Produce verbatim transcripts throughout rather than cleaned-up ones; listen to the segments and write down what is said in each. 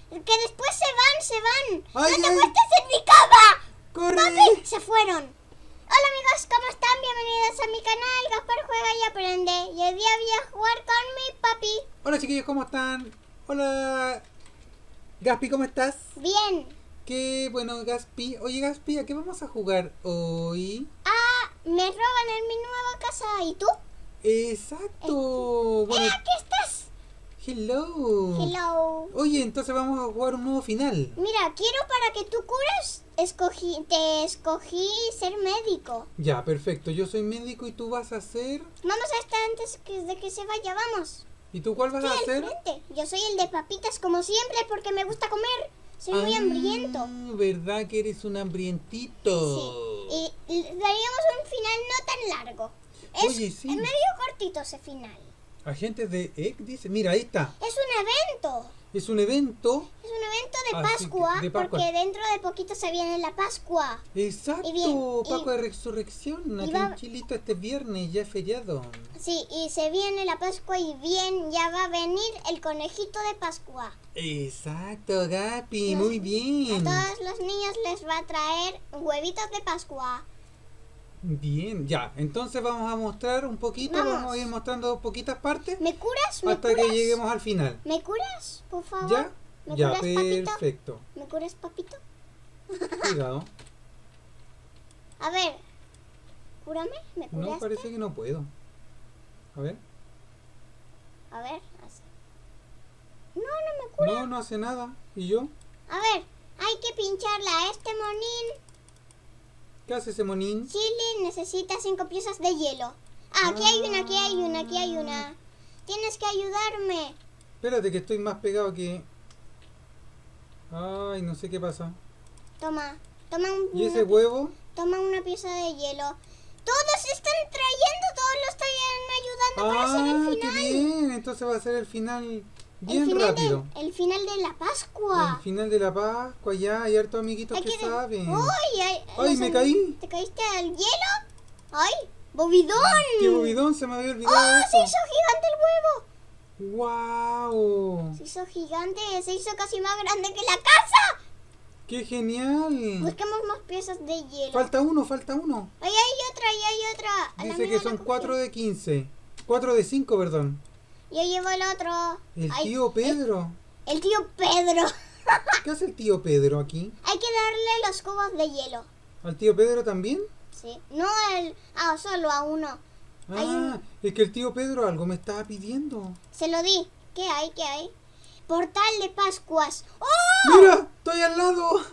Que después se van, se van. Ay, ¡No te ay. acuestes en mi cama! ¡Corre! ¡Papi! Se fueron. Hola amigos, ¿cómo están? Bienvenidos a mi canal. Gaspar Juega y Aprende. Y hoy día voy a jugar con mi papi. Hola chiquillos, ¿cómo están? Hola Gaspi, ¿cómo estás? Bien. Qué bueno, Gaspi. Oye, Gaspi, ¿a qué vamos a jugar hoy? Ah, me roban en mi nueva casa. ¿Y tú? Exacto. Bueno, ¡Eh, aquí estás! hello. Hello. Oye, entonces vamos a jugar un nuevo final. Mira, quiero para que tú cures, escogí, te escogí ser médico. Ya, perfecto. Yo soy médico y tú vas a ser... Vamos a esta antes que- de que se vaya, vamos. ¿Y tú cuál vas Sí, a al hacer? frente. Yo soy el de papitas como siempre porque me gusta comer. Soy muy hambriento. Ah, ¿verdad que eres un hambrientito? Sí. Y, y daríamos un final no tan largo. Es, Oye, sí. es medio cortito ese final. Agentes de E C dice, mira, ahí está. Es un evento. Es un evento. Es un evento de Así Pascua, que- de Pascua. porque dentro de poquito se viene la Pascua. Exacto, Y bien, y- Paco de Resurrección. Aquí va- en Chilito este viernes, ya es feriado. Sí, y se viene la Pascua y bien, ya va a venir el conejito de Pascua. Exacto, Gapi, Los- muy bien. A todos los niños les va a traer huevitos de Pascua. Bien, ya. Entonces vamos a mostrar un poquito, Vamos. vamos a ir mostrando poquitas partes ¿Me curas? ¿Me hasta curas? que lleguemos al final. ¿Me curas, por favor? ¿Ya? ¿Me Ya, curas, papito? perfecto. ¿Me curas, papito? Cuidado. A ver, cúrame, ¿me curaste? No, parece que no puedo. A ver. A ver, así. No, no me cura. No, no hace nada. ¿Y yo? A ver, hay que pincharla a este monín. ¿Qué hace ese monín? Chile necesita cinco piezas de hielo. Ah, aquí hay una, aquí hay una, aquí hay una. Tienes que ayudarme. Espérate que estoy más pegado que... Ay, no sé qué pasa. Toma, toma un, ¿Y ese una, huevo? toma una pieza de hielo. Todos están trayendo, todos lo están ayudando para hacer el Ah, final. qué bien. Entonces va a ser el final bien el final rápido. De, el final de la Pascua. El final de la Pascua, ya hay hartos amiguitos Hay que que- saben. ¡Ay, ay! Ay, los me am- caí. ¿Te caíste al hielo? ¡Ay! ¡Bobidón! ¡Qué bobidón! Se me había ¡Oh! olvidado ¡Se eso. hizo gigante el huevo! ¡Wow! Se hizo gigante, se hizo casi más grande que la casa. ¡Qué genial! Busquemos más piezas de hielo. Falta uno, falta uno. ¡Ay, hay otra, ahí hay otra! A la Dice mía que la son cogí. cuatro de quince. cuatro de cinco, perdón. Yo llevo el otro. El Ay, tío Pedro. El, el tío Pedro. ¿Qué hace el tío Pedro aquí? Hay que darle los cubos de hielo. ¿Al tío Pedro también? Sí. No el... Ah, solo a uno. Hay Ah, un- es que el tío Pedro algo me estaba pidiendo. Se lo di. ¿Qué hay? ¿Qué hay? Portal de Pascuas. ¡Oh! ¡Mira! ¡Estoy al lado! ¡Oh,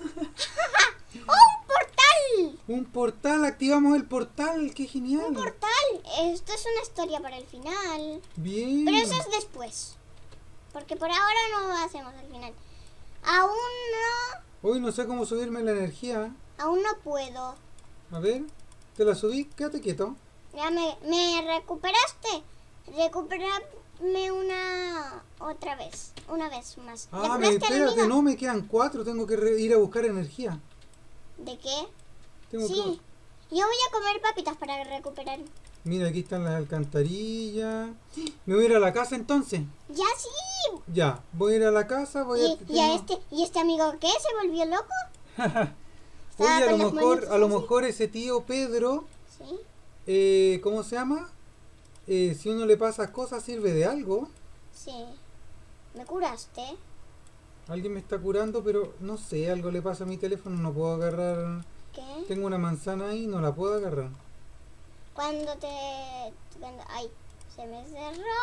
un portal! Un portal, activamos el portal, qué genial. Un portal. Esto es una historia para el final. Bien. Pero eso es después. Porque por ahora no hacemos el final. Aún no... Hoy no sé cómo subirme la energía. Aún no puedo. A ver, te la subí, quédate quieto. Ya me, me recuperaste. Recupérame una... Otra vez. Una vez más. Ah, me, ¿Le curaste a la espérate, amiga? no, me quedan cuatro, tengo que re- ir a buscar energía. ¿De qué? Tengo Sí. que... Yo voy a comer papitas para recuperar. Mira, aquí están las alcantarillas. Me voy a ir a la casa entonces. ¡Ya sí! Ya, voy a ir a la casa, voy a... ¿Y, y a este, ¿Y este amigo qué? ¿Se volvió loco? Oye, a con lo las mejor, manitas a lo así. mejor ese tío Pedro, Sí. eh, ¿cómo se llama? Eh, si uno le pasa cosas, sirve de algo. Sí. ¿Me curaste? Alguien me está curando, pero no sé, algo le pasa a mi teléfono, no puedo agarrar. ¿Qué? Tengo una manzana ahí, no la puedo agarrar. Cuando te... Cuando, ay, se me cerró.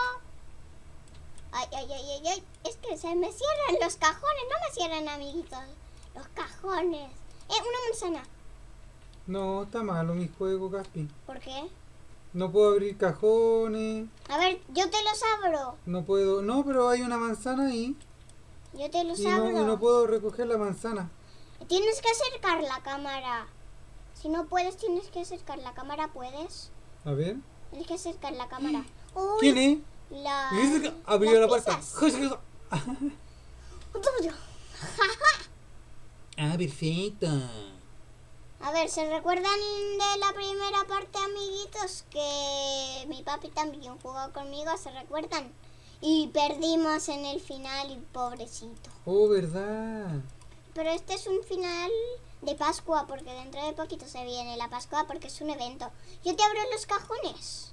Ay, ay, ay, ay, ay. Es que se me cierran los cajones. No me cierran, amiguitos. Los cajones. Eh, una manzana. No, está malo mi juego, Gaspi. ¿Por qué? No puedo abrir cajones, A ver, yo te los abro. no puedo... No, pero hay una manzana ahí Yo te los y no, abro. y no puedo recoger la manzana. Tienes que acercar la cámara. Si no puedes, tienes que acercar la cámara. ¿Puedes? A ver. Tienes que acercar la cámara. Uy, ¿Quién es? La... Abrió la las puerta. pizzas. Ah, perfecto. A ver, ¿se recuerdan de la primera parte, amiguitos? Que mi papi también jugó conmigo, ¿se recuerdan? Y perdimos en el final y pobrecito. Oh, verdad. Pero este es un final de Pascua porque dentro de poquito se viene la Pascua porque es un evento. Yo te abro los cajones.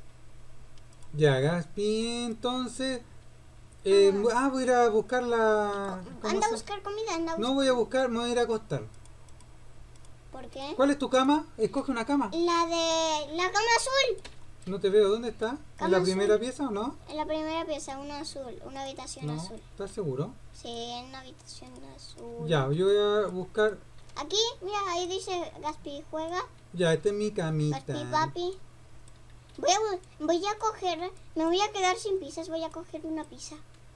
Ya, Gaspi, entonces... Eh, Ah. ah, voy a ir a buscar la... ¿cómo Anda a se- buscar comida, anda a buscar. No voy a buscar, me voy a ir a acostar. ¿Por qué? ¿Cuál es tu cama? Escoge una cama. La de la cama azul. No te veo, ¿dónde está? ¿En Cama la azul. primera pieza o no? En la primera pieza, una azul, una habitación No, azul. ¿estás seguro? Sí, en una habitación azul. Ya, yo voy a buscar... Aquí, mira, ahí dice Gaspi juega. Ya, esta es mi camita. Gaspi papi. Voy a, voy a coger, me voy a quedar sin pizzas, voy a coger una pizza.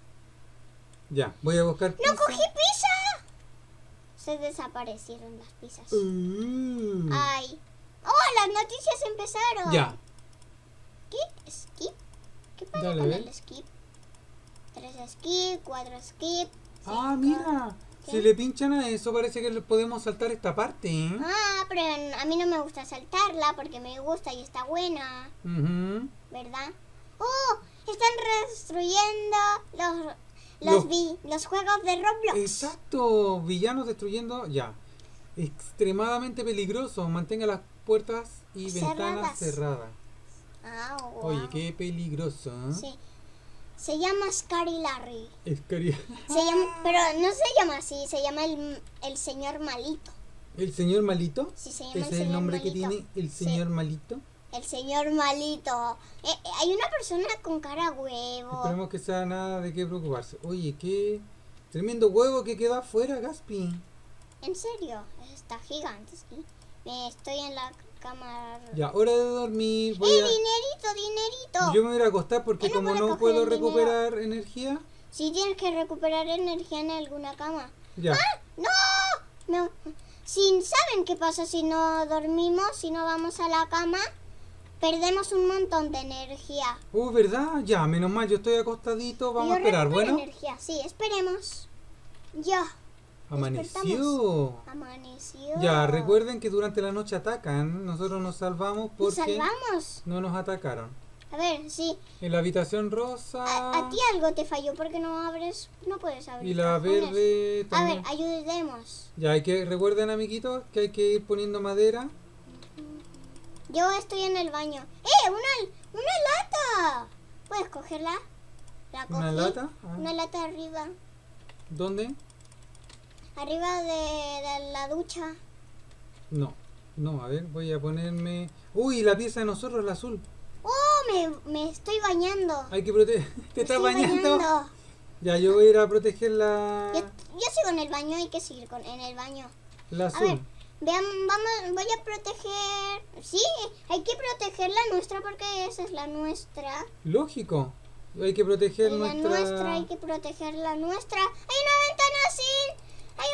Ya, voy a buscar ¡No pizza. cogí pizza! Se desaparecieron las pizzas. Uh. Ay. ¡Oh, las noticias empezaron! Ya, ¿Qué? ¿Skip? ¿Qué pasa Dale, con ve. el skip? Tres skip, cuatro skip. ah, cinco. mira. ¿Qué? Si le pinchan a eso parece que le podemos saltar esta parte, ¿eh? Ah, pero a mí no me gusta saltarla porque me gusta y está buena, Ujú. ¿verdad? ¡Oh! Están destruyendo los, los, Los- vi- los juegos de Roblox. Exacto, villanos destruyendo, ya. Extremadamente peligroso, mantenga las puertas y ventanas Cerradas. cerradas. Ah, wow. Oye, qué peligroso, ¿eh? Sí. Se llama Scary Larry. Es cari- Se llama, pero no se llama así, se llama el, el señor malito. ¿El señor malito? Sí, se llama ¿Ese el es el señor nombre que malito. tiene el Sí. señor malito? El señor malito. Eh, eh, hay una persona con cara huevo. Esperemos que sea nada de qué preocuparse. Oye, qué tremendo huevo que quedó afuera, Gaspi. En serio, está gigante, sí. Me estoy en la cama. Ya, hora de dormir. Voy ¡Eh, a... dinerito, dinerito! Yo me voy a ir a acostar porque Él no como puede no coger puedo el dinero. recuperar energía, Sí, tienes que recuperar energía en alguna cama. ya. ¡Ah! ¡No! No. Si, ¿saben qué pasa si no dormimos, si no vamos a la cama? Perdemos un montón de energía. Oh, ¿verdad? Ya, menos mal, yo estoy acostadito. Vamos Yo a esperar, recupero bueno. energía, sí, esperemos. Ya, Amaneció. amaneció. Ya, recuerden que durante la noche atacan. Nosotros nos salvamos Nos porque salvamos. no nos atacaron. A ver, sí. En la habitación rosa A, a ti algo te falló porque no abres, no puedes abrir. y la cajones. verde A también. ver, ayudemos. Ya, hay que, recuerden, amiguitos, que hay que ir poniendo madera. Yo estoy en el baño. ¡Eh! ¡Una, una lata! ¿Puedes cogerla? La ¿Una cogí. lata? Ah. Una lata arriba. ¿Dónde? Arriba de, de la ducha. No, no, a ver, voy a ponerme... Uy, la pieza de nosotros, la azul. ¡Oh! Me, me estoy bañando. Hay que proteger... ¿Te Me estás estoy bañando? bañando. Ya, yo voy a ir a proteger la... Yo, yo sigo en el baño, hay que seguir con, en el baño. La A azul. ver, vean, vamos, voy a proteger. Sí, hay que proteger la nuestra porque esa es la nuestra. Lógico. Hay que proteger La nuestra... nuestra, hay que proteger la nuestra. Hay una ventana sin. Hay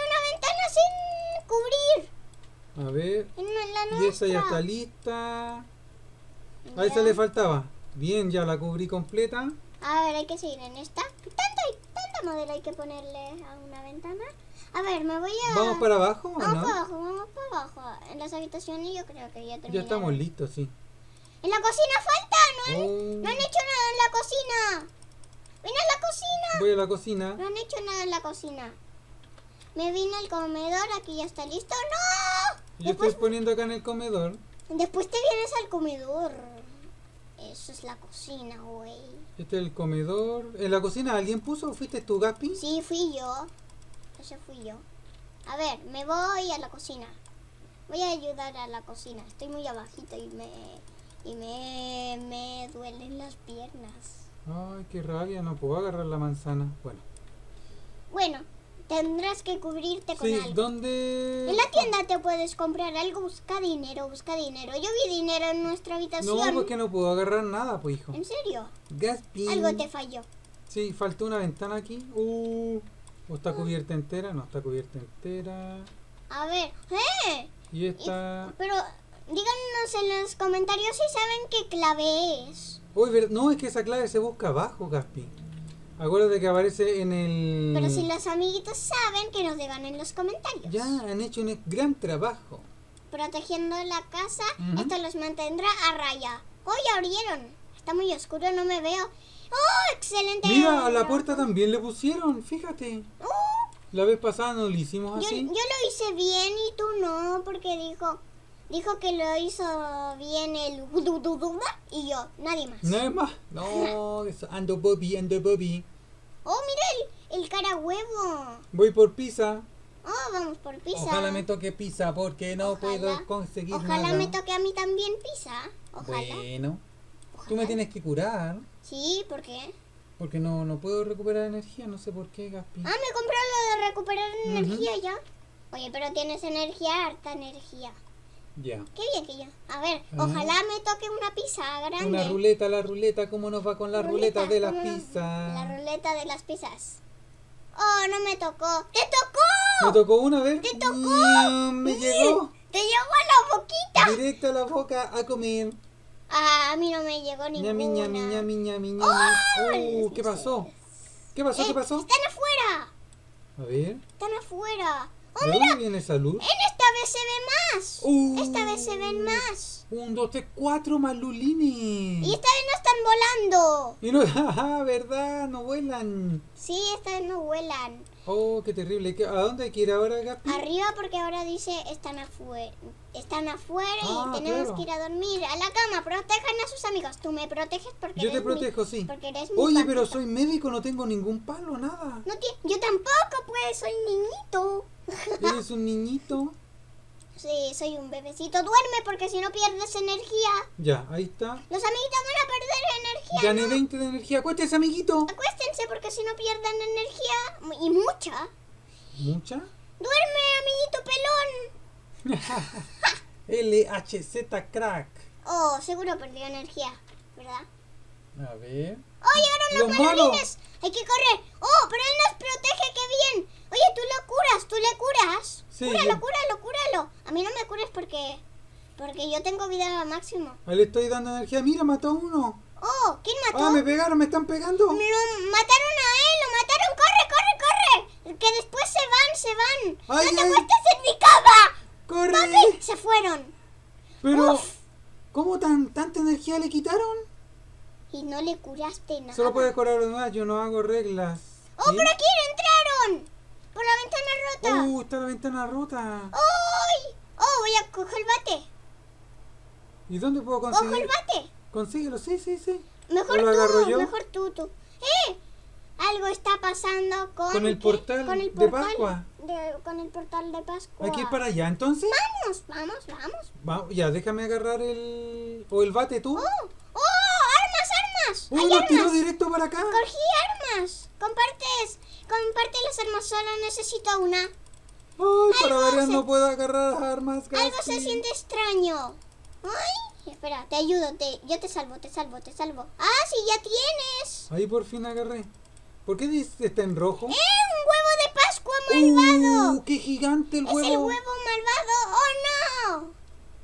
una ventana sin cubrir. A ver. En la nuestra. Y esa ya está lista. A esa le faltaba. Bien, ya la cubrí completa. A ver, hay que seguir en esta. Tanta, tanta madera hay que ponerle a una ventana. A ver, me voy a... ¿Vamos para abajo o Vamos no? para abajo, vamos para abajo. En las habitaciones yo creo que ya terminaron. Ya estamos listos, sí. En la cocina falta, ¿no han, Oh, no han hecho nada en la cocina? Ven a la cocina. voy a la cocina. No han hecho nada en la cocina. Me vine al comedor, aquí ya está listo. ¡No! Yo Después, estoy poniendo acá en el comedor. después te vienes al comedor. Eso es la cocina, güey. Este es el comedor. ¿En la cocina alguien puso o fuiste tú, Gaspi? Sí, fui yo. Ese fui yo. A ver, me voy a la cocina. Voy a ayudar a la cocina. Estoy muy abajito y me y me, me duelen las piernas. Ay, qué rabia, no puedo agarrar la manzana. Bueno. Bueno, tendrás que cubrirte con Sí, algo. ¿dónde? En la tienda te puedes comprar algo, busca dinero, busca dinero. Yo vi dinero en nuestra habitación. No, porque no puedo agarrar nada, pues, hijo. ¿En serio? Gaspi. Algo te falló. Sí, faltó una ventana aquí. Uh, ¿o está cubierta entera? No, está cubierta entera. A ver, ¡eh! Y esta... Pero díganos en los comentarios si saben qué clave es. Uy, ver- no, es que esa clave se busca abajo, Gaspi. Acuérdate que aparece en el... Pero si los amiguitos saben, que nos digan en los comentarios. Ya, han hecho un gran trabajo. Protegiendo la casa, Ujú. esto los mantendrá a raya. ¡Oh, ya abrieron! Está muy oscuro, no me veo. ¡Oh, excelente! Mira, a la puerta también le pusieron, fíjate. ¡Oh! La vez pasada no lo hicimos Yo, así. yo lo hice bien y tú no, porque dijo dijo que lo hizo bien el y yo, nadie más. Nada más. No, eso, ando Bobby, ando Bobby. Oh, mira el, el cara huevo. Voy por pizza. Oh, vamos por pizza. Ojalá me toque pizza porque no Ojalá. puedo conseguir Ojalá nada. me toque a mí también pizza. Ojalá. Bueno, Ojalá. tú me tienes que curar Sí, ¿por qué? porque no, no puedo recuperar energía, no sé por qué, Gaspi. Ah, me compró lo de recuperar Ujú. energía ya. Oye, pero tienes energía, harta energía. Ya. Qué bien que yo. A ver, Ah. ojalá me toque una pizza grande. Una ruleta, la ruleta, ¿cómo nos va con la ruleta, de las ¿cómo no? pizzas? La ruleta de las pizzas. Oh, no me tocó. ¡Te tocó! ¿Me tocó una vez? ¡Te tocó! Mm, me llegó. ¡Te llegó a la boquita! Directo a la boca a comer. Ah, a mí no me llegó ninguna. Ñami, ñami, ñami, ñami, ñami. ¡Oh! Uh, Las ¿qué pasó? ¿Qué pasó? Eh, ¿Qué pasó? Están afuera. A ver, Están afuera. Oh, ¿de mira. dónde viene esa luz? En esta vez se ve más. Uh. Esta vez se ven más. Un, dos, tres, cuatro malulines. Y esta vez no están volando. Y no, jaja, ¿verdad? No vuelan. Sí, esta vez no vuelan. Oh, qué terrible. ¿Qué- ¿A dónde hay que ir ahora, Gaspi? Arriba porque ahora dice están afuera. Están afuera Ah, y tenemos claro. que ir a dormir. A la cama, protejan a sus amigos. Tú me proteges porque Yo te eres mi- protejo, sí. porque eres mi Oye, pero patita. soy médico, no tengo ningún palo, nada. No ti- yo tampoco, pues, soy niñito. Eres un niñito. Sí, soy un bebecito. Duerme porque si no pierdes energía. Ya, ahí está. Los amiguitos van a perder energía. Gané ¿no? veinte de energía. Acuéstese, amiguito. Acuéstense porque si no pierden energía. Y mucha. ¿Mucha? Duerme, amiguito pelón. L H Z crack. Oh, seguro perdió energía, ¿verdad? A ver. ¡Oh, llegaron los ¡Los malolines! Hay que correr. ¡Oh, pero él nos protege! ¡Qué bien! Oye, tú lo curas, tú le curas. Sí, Cúralo, yo- cúralo, cúralo. A mí no me cures porque... Porque yo tengo vida máximo. Ahí le estoy dando energía. Mira, mató a uno. Oh, ¿quién mató? Ah, me pegaron, me están pegando. Lo mataron a él, lo mataron. ¡Corre, corre, corre! Que después se van, se van. Ay, ¡No te ay. acuestes en mi cama! ¡Corre! ¡Papi! Se fueron. Pero, Uf. ¿cómo tan tanta energía le quitaron? Y no le curaste nada. Solo puedes curar una, yo no hago reglas. ¡Oh, ¿Sí? por aquí entraron! Por la ventana rota. Uh, está la ventana rota. ¡Ay! ¡Oh, voy a coger el bate! ¿Y dónde puedo ¡Cojo conseguir? el bate! Consíguelo, sí, sí, sí. Mejor ¿O lo agarro tú, yo? mejor tú, tú. ¡Eh! Algo está pasando con... Con el ¿qué? portal Con el de portal Pascua. de- con el portal de Pascua. Hay que ir para allá, entonces. Vamos, vamos, vamos. Va- ya, déjame agarrar el... ¿O el bate tú? ¡Oh! ¡Oh! ¡Armas, armas! ¡Uy, ¡Hay lo tiró armas! directo para acá! ¡Cogí armas! Compartes, comparte las armas, solo necesito una. ¡Ay, para Algo variar se- no puedo agarrar armas, Algo Gaspi! se siente extraño. ¡Ay! Espera, te ayudo, te, yo te salvo, te salvo, te salvo. ¡Ah, sí, ya tienes! Ahí por fin agarré. ¿Por qué dice está en rojo? ¡Eh, un huevo de Pascua malvado! ¡Uh, qué gigante el ¡Es huevo! el huevo malvado! ¡Oh, no!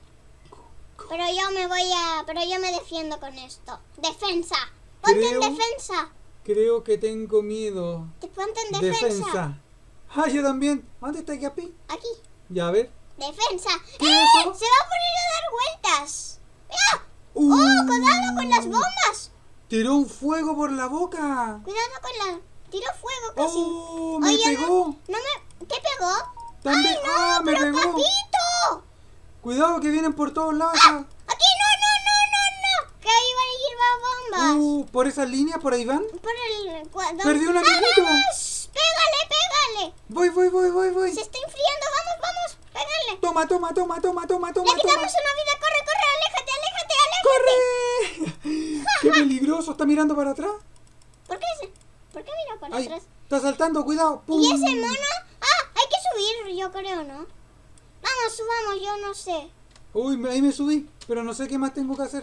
Pero yo me voy a... Pero yo me defiendo con esto. ¡Defensa! ¡Ponte Creo- en defensa! Creo que tengo miedo. Te ponte en defensa. Defensa. ¡Ah, yo también! ¿Dónde está Gaspi? Aquí. Ya, a ver. ¡Defensa! ¿Qué ¡Eh! es eso? ¡Se va a poner a dar vueltas! ¡Ah! Uh, ¡Oh, cuidado con las bombas! ¡Tiró un fuego por la boca! Cuidado con la... Tiró fuego casi. ¡Oh, me Oye, pegó! No, no me... ¿Te pegó? También- ¡Ay, no! ¡Ah, me pero pegó! papito! Cuidado que vienen por todos lados. ¡Ah! ¡Aquí! ¡No, no, no, no, no! Que ahí van a ir bombas. Uh, por esas líneas, por ahí van. Por el... cuadro. Perdí un ¡Ah, amiguito. vamos! ¡Pégale, pégale! Voy, voy, voy, voy, voy. Se está enfriando. ¡Vamos, vamos! ¡Pégale! Toma, toma, toma, toma, toma, Le toma, quitamos toma. una vida. ¡Corre, corre! ¡Aléjate, aléjate, aléjate! ¡Corre! ¡Qué peligroso! ¿Está mirando para atrás? ¿Por qué se... ¿Por qué mira para Ay, atrás? está saltando, cuidado. ¡Pum! ¿Y ese mono? Ah, hay que subir, yo creo, ¿no? Vamos, subamos, yo no sé. Uy, me- ahí me subí, pero no sé qué más tengo que hacer.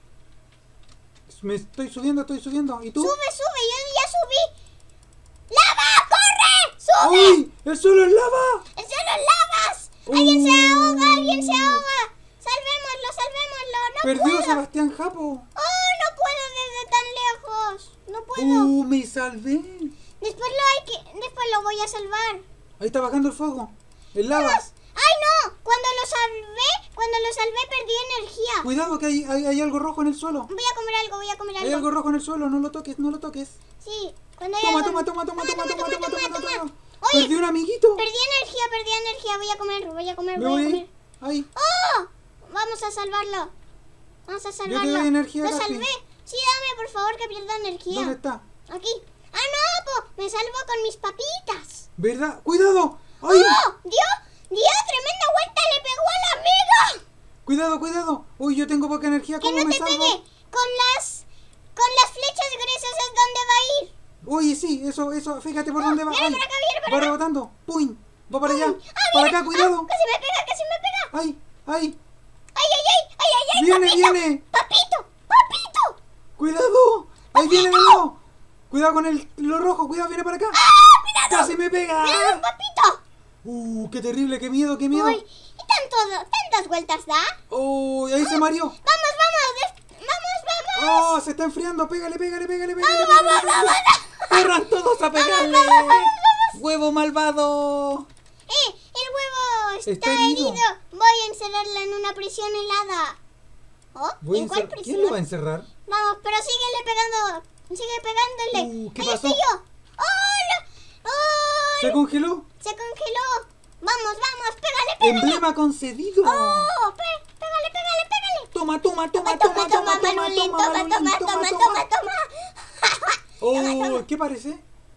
Me estoy subiendo, estoy subiendo. ¿Y tú? Sube, sube, yo ya subí. ¡Lava! ¡Corre! ¡Sube! ¡Uy! ¡El suelo es lava! ¡El suelo es lavas! ¡Alguien se Uh. ahoga! ¡Alguien se ahoga! ¡Salvémoslo, salvémoslo! ¡No Perdió puedo! Sebastián Japo. ¡Oh, no puedo desde tan lejos! ¡No puedo! ¡Uh, me salvé! Después lo hay que... Después lo voy a salvar. Ahí está bajando el fuego. El lava. ¡Ay, no! Cuando lo salvé, Cuando lo salvé perdí energía. Cuidado que hay, hay, hay algo rojo en el suelo. Voy a comer algo, voy a comer algo. Hay algo rojo en el suelo, no lo toques, no lo toques. Sí, cuando hay Toma, algo... toma, toma, toma, toma, toma, toma, toma, toma, toma. Oye, Perdí un amiguito. perdí energía, perdí energía. Voy a comer, voy a comer, Me voy a voy comer. ahí. ¡Oh! Vamos a salvarlo. Vamos a salvarlo. Yo te doy energía, Lo Gaspi. salvé. Sí, dame, por favor, que pierda energía. ¿Dónde está? Aquí. ¡Ah, no, po! Me salvo con mis papitas. ¿Verdad? ¡Cuidado! ¡Ay! ¡Oh! ¡Dio! ¡Dio! ¡Tremenda vuelta! ¡Le pegó a la amiga! Cuidado, cuidado. Uy, yo tengo poca energía. ¡Que ¿Cómo no me te salvo? pegue! Con las... Con las flechas gruesas es donde va a ir. Oye, sí, eso, eso. Fíjate por dónde va. Viene Ay, para acá, viene para va acá. rebotando. ¡Pum! Va para allá. ¡Ah, Para viene! acá, cuidado. ¡Ah, casi me pega, casi me pega! ¡Ay! ¡Ay! ¡Ay, ay, ay! ¡Ay, ay, ay! ¡Viene, papito, viene! ¡Papito! ¡Papito! ¡Cuidado! ¡Ahí viene de nuevo! Cuidado con el, lo rojo. Cuidado, viene para acá. ¡Ah, cuidado! ¡Casi me pega! ¡Cuidado, papito! ¡Uh, qué terrible! ¡Qué miedo, qué miedo! Uy, ¿y tanto, tantas vueltas da? ¡Uy, ahí se mareó! ¡Vamos, vamos! des- ¡Vamos, vamos! ¡Oh, se está enfriando! ¡Pégale, pégale, pégale, pégale! ¡Vamos, pégale, vamos, pégale. vamos! ¡Corran todos a pegarle! ¡Huevo malvado! ¡Eh! ¡El huevo está, Está herido. herido! Voy a encerrarla en una prisión helada. ¿Oh? Voy a ¿En cuál encer- prisión? ¿Quién lo va a encerrar? Vamos, pero síguele pegando. Sigue pegándole. Uh, ¿qué Ahí pasó? estoy yo. ¡Hola! ¡Oh! ¿Se congeló? Se congeló. Vamos, vamos, pégale, pégale. ¡Emblema concedido! ¡Oh! Pe- pégale, pégale, pégale. ¡Toma, toma, toma, Toma, toma, toma, toma, toma, Manolín, toma, toma, toma, Manolín, toma, toma, toma. ¡Oh! ¿Qué parece?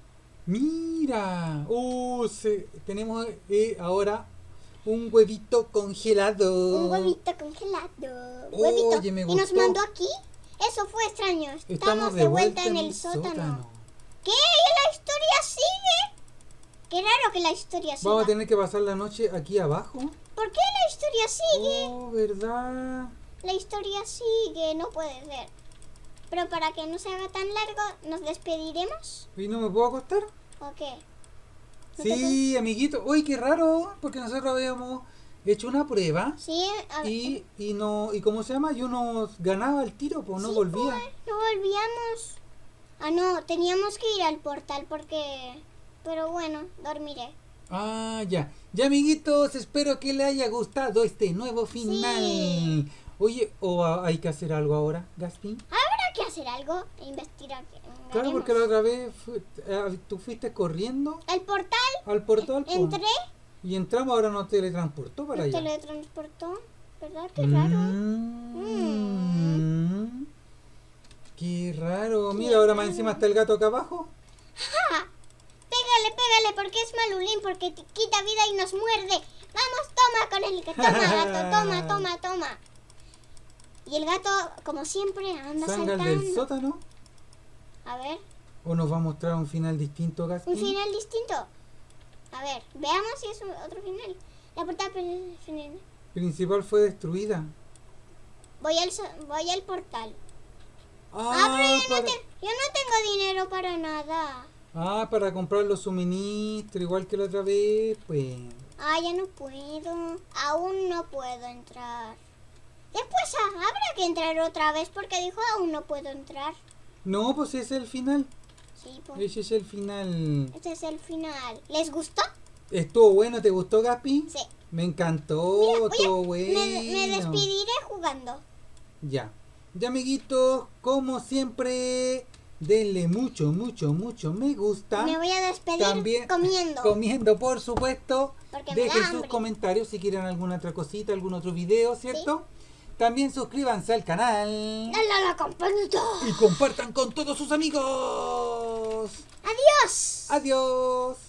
¡Mira! ¡Oh! Se- tenemos eh, ahora un huevito congelado. Un huevito congelado. Oye, Huevito. me Y nos gustó. mandó aquí. Eso fue extraño. Estamos, de vuelta, en el sótano. ¿Qué? ¿Y la historia sigue? Qué raro que la historia siga. Vamos a tener que pasar la noche aquí abajo. ¿Por qué la historia sigue? Oh, ¿verdad? La historia sigue, no puede ser. Pero para que no se haga tan largo, ¿nos despediremos? ¿Y no me puedo acostar? ¿O qué? ¿No te Sí, amiguito. Uy, qué raro, porque nosotros habíamos hecho una prueba puedes- Sí, a ver. y, y no y cómo se llama, y uno ganaba el tiro, pues no Sí, volvía. pues, no volvíamos. Ah, no, teníamos que ir al portal porque... Pero bueno, dormiré. Ah, ya. Ya, amiguitos, espero que les haya gustado este nuevo final. Sí. Oye, ¿o a- hay que hacer algo ahora, Gaspi? Habrá que hacer algo e investigar. Claro, porque la otra vez fu- eh, tú fuiste corriendo El portal, al portal po, entré, y entramos, ahora nos teletransportó para nos allá. teletransportó. ¿Verdad? Qué raro. Mm. Qué raro. Mira, ahora más encima está el gato acá abajo. ¡Ja! Pégale, pégale, porque es malulín, porque te quita vida y nos muerde. Vamos, toma con el gato. Toma, gato, toma, toma, toma. Y el gato, como siempre, anda Salgan saltando. del sótano. A ver, ¿O nos va a mostrar un final distinto, Gaspi? un final distinto. A ver, veamos si es un- otro final. La portada pri- final. Principal fue destruida. Voy al, so- voy al portal. Ah, Ah, pero yo no, para... te- yo no tengo dinero para nada. ah, para comprar los suministros, igual que la otra vez, pues. Ah, ya no puedo. Aún no puedo entrar. Después ah, habrá que entrar otra vez porque dijo aún no puedo entrar. No, pues ese es el final. Sí, pues. Ese es el final. Este es el final. ¿Les gustó? ¿Estuvo bueno? ¿Te gustó, Gaspi? Sí. Me encantó, Mira, oye, estuvo bueno. me, me despediré jugando. Ya. Ya, amiguitos, como siempre, denle mucho, mucho, mucho me gusta. Me voy a despedir También comiendo. Comiendo, por supuesto. Porque me Dejen da sus hambre. comentarios si quieren alguna otra cosita, algún otro video, ¿cierto? También suscríbanse al canal. Dale a la campanita. Y compartan con todos sus amigos. Adiós. Adiós.